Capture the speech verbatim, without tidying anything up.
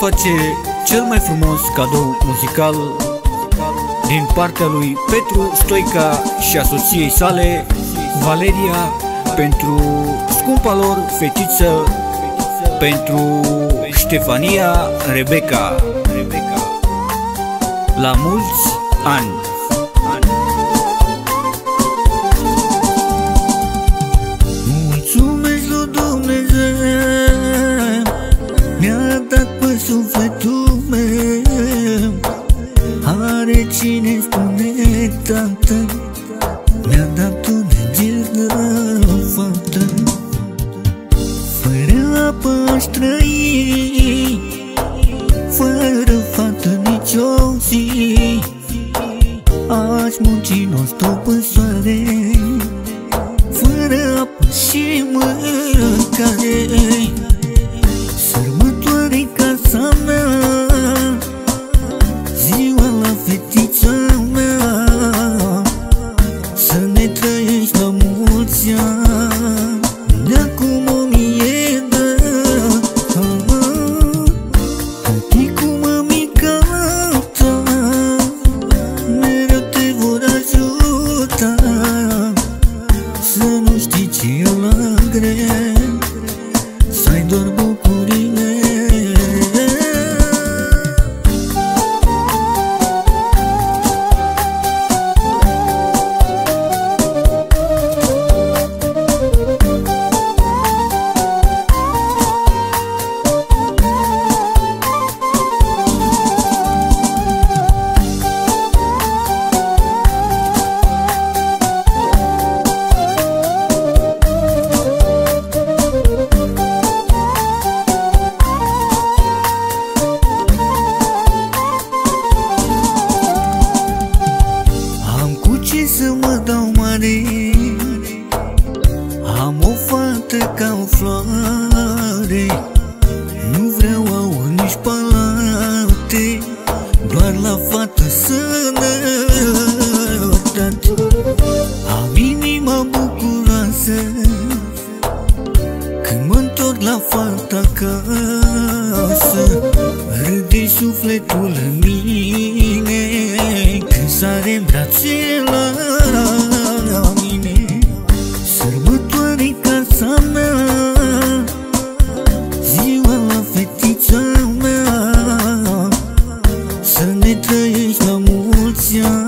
face cel mai frumos cadou muzical din partea lui Petru Stoica și a soției sale, Valeria, pentru scumpa lor fetiță, pentru Ștefania Rebecca. La mulți ani! Mulțumesc lui Dumnezeu, mi-a dat pe sufletul meu. Are cine spune tată, mi-a dat un înger de fată. Fără apă aș trăi, fără fată nici-o zi. Aș munci non-stop în soare, fără apă și mâncare. Sărbătoare casa mea, ziua la fetița mea. Să ne trăiești la mulți ani, de-acum o mie de ani. Tăticul, mămica ta, mereu te vor ajuta. Să nu știi ce e la greu, să ai doar bucurile. Să mă dau mare, am o fată ca o floare. Nu vreau aur nici palate, doar la fată sănătate. Am inima bucuroasă când mă-ntorc la fata acasă. Râde sufletul în mine când sare în brațe la mine. Sărbătoare casa mea, ziua la fetița mea. Să ne trăiești la mulți ani.